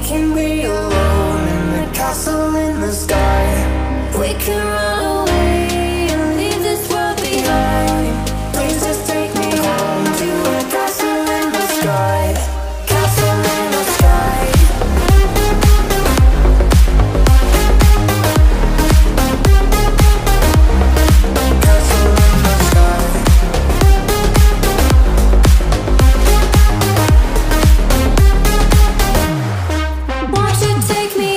can be alone in the castle in the sky. We can run away and leave this world behind. Please just take me home to a castle in the sky. Castle in the sky. Castle in the sky. Won't you take me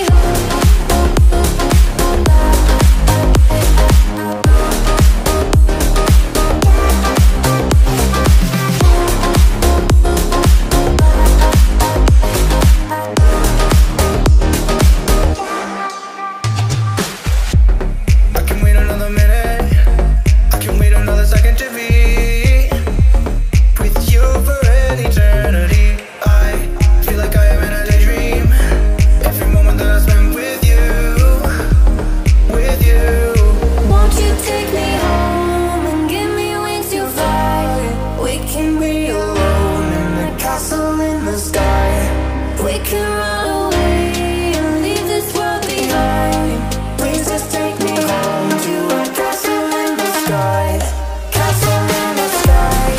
I can wait another minute, I can wait another second to be with you for an eternity. I feel like I am in a daydream. Every moment that I spend with you, with you. Won't you take me home and give me wings to fly? We can be alone in the castle in the sky. We can run away and leave this world behind. Please just take me home to a castle in the sky. Castle in the sky.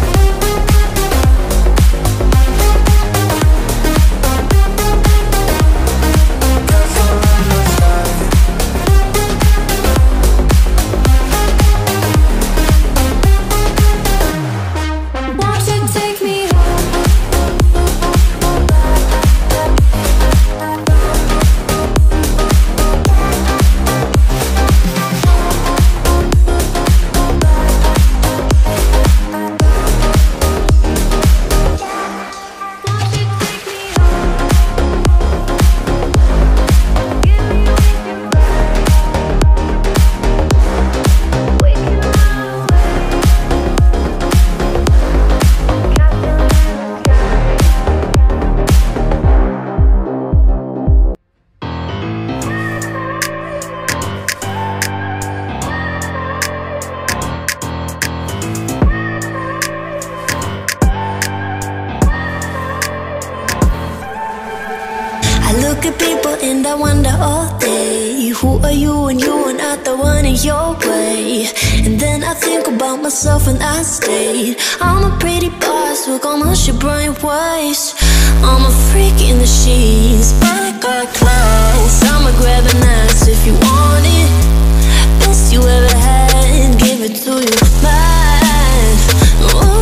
Castle in the sky. Won't you take me I look at people and I wonder all day, who are you when you are not the one in your way? And then I think about myself and I stay. I'm a pretty boss with almost your brain waves. I'm a freak in the sheets, but I got class. I'ma grab an ass if you want it. Best you ever had, give it to you, man. Ooh.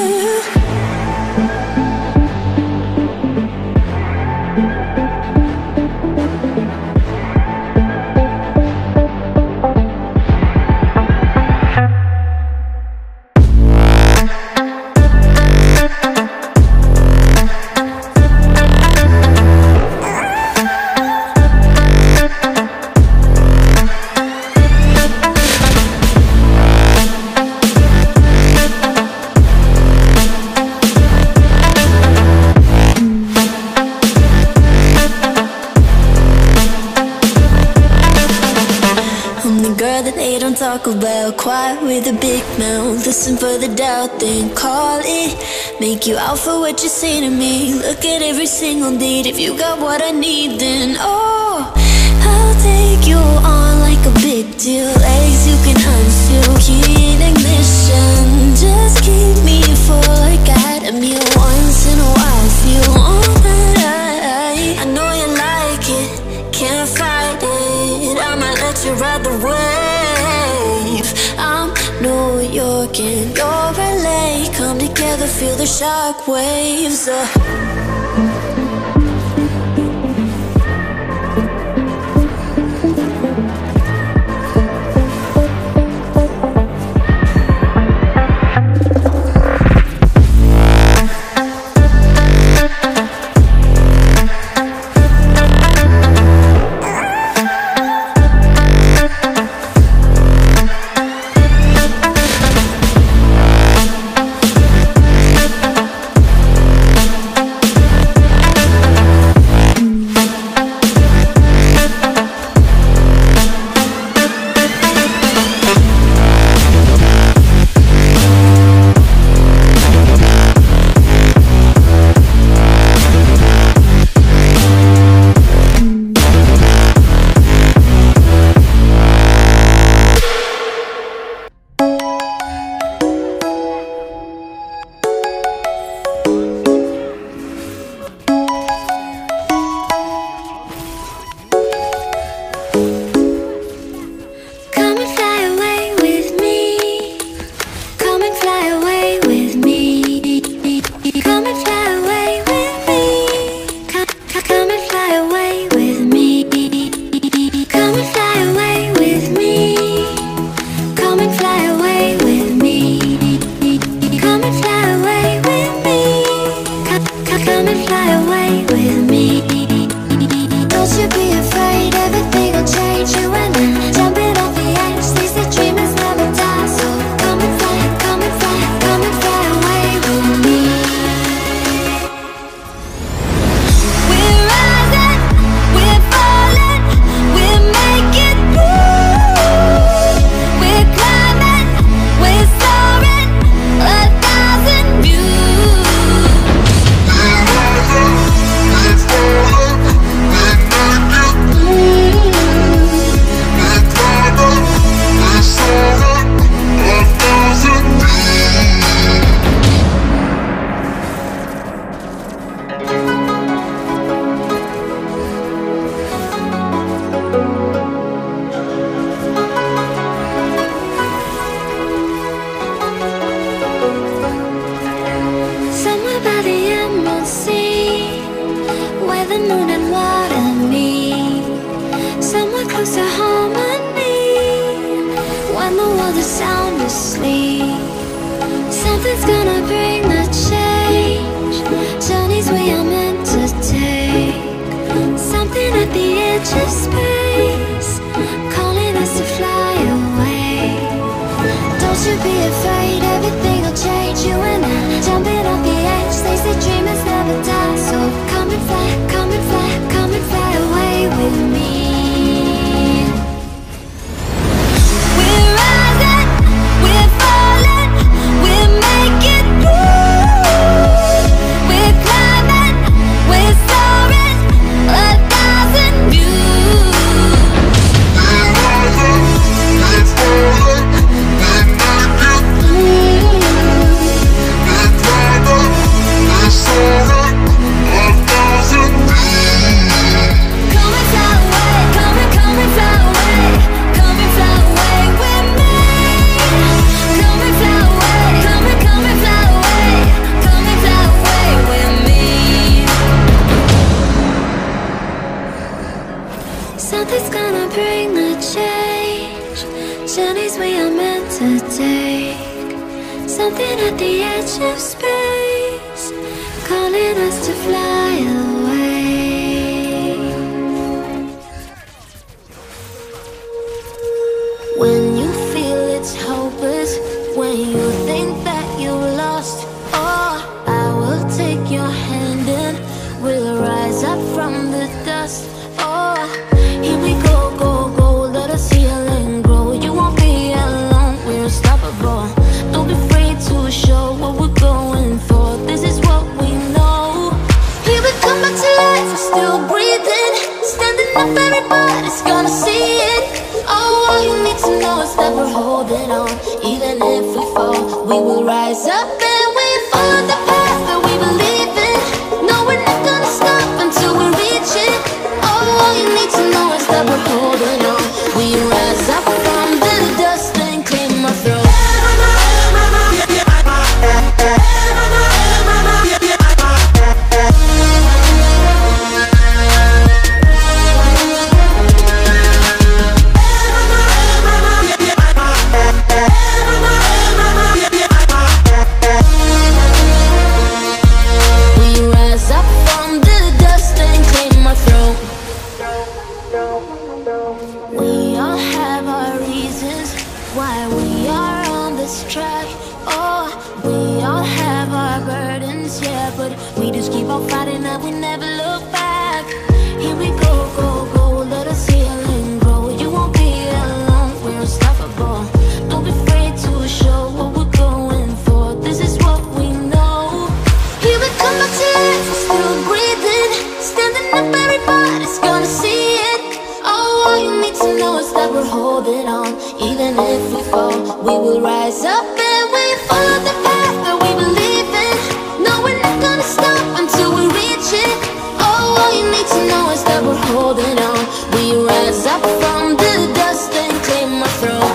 Talk about quiet with a big mouth. Listen for the doubt, then call it. Make you out for what you say to me. Look at every single date. If you got what I need, then oh, I'll take you on like a big deal. Legs you can unseal, key in ignition. Just keep me full like I had a meal. Once in a while, feel all that I know you like it, can't fight it. I'ma let you ride the wave. I'm New York and you're LA. Come together, feel the shock waves. away with me. Come and fly away with me. Come and fly away with me. Come and fly away with me. Come and fly away with me. Don't you be afraid, everything will change. You and I, jumping off the edge. They say dreamers never die. So come and fly, come and fly, come and fly away with me. We're rising, we're falling, we're making moves. We're climbing, we're soaring, 1,000 views. We're rising, we're falling, we're making moves. We're climbing, we're soaring, 1,000 views. Somewhere by the emerald sea, where the moon and water meet. Somewhere close to harmony, when the world is sound asleep. Something's gonna bring the change, journeys we are meant to take. Something at the edge of space, calling us to fly away. Don't you be afraid, everything will change. You and I, jumping off the edge. They say dreamers never die. So come and fly, come and fly, come and fly away with me. We're rising, we're falling, we're making moves. We're climbing, we're soaring, 1,000 views. We're rising, we're falling, we're making moves. We're climbing, we're soaring, 1,000 views. Come and fly away, come and fly away, come and fly away with me. Come and fly away, come and fly away, come and fly away with me. Something's gonna bring the change, journeys we are meant to take. Something at the edge of space, calling us to fly away. When you feel it's hopeless, when you think that you lost, oh, I will take your hand and we'll rise up from the dust. Oh, here we go, go, go, let us heal and grow. You won't be alone, we're unstoppable. Don't be afraid to show what we're going for. This is what we know. Here we come back to life, we're still breathing. Standing up, everybody's gonna see it. Oh, all you need to know is that we're holding on. Even if we fall, we will rise up and we follow the path that we believe in. No, we're not gonna stop until we reach it. Oh, all you need to know is that we're holding on. We rise up from the dust and claim our throne. We all have our reasons why we are on this track. Oh, we all have our burdens, yeah, but we just keep on fighting and we never look back. Here we go, go, go, let us heal and grow. You won't be alone, we're unstoppable. Don't be afraid to show what we're going for. This is what we know. Here we come back to life, we're still breathing. Standing up, everybody's gonna see it. Oh, all you need to know is that we're holding on. Even if we fall, we will rise up and we follow the path that we believe in. No, we're not gonna stop until we reach it. Oh, all you need to know is that we're holding on. We rise up from the dust and claim our throne.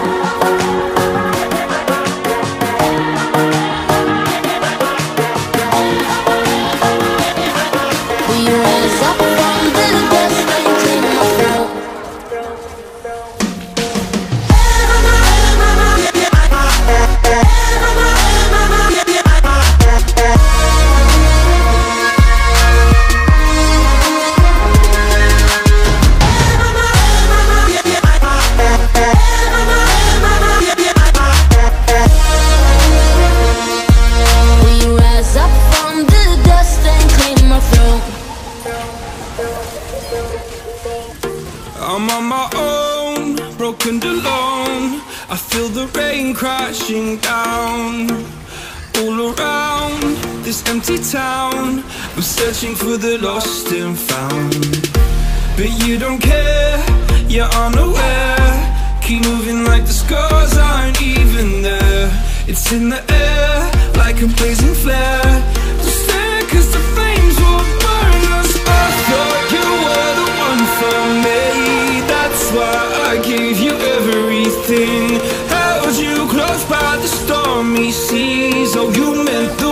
We rise up from the dust. I'm on my own, broken and alone. I feel the rain crashing down all around this empty town. I'm searching for the lost and found, but you don't care, you're unaware. Keep moving like the scars aren't even there. It's in the air like a blazing flare. Just stare, cause the flames will burn us. I thought you were the one for me, that's why I gave you everything. Held you close by the stormy seas. Oh, you meant the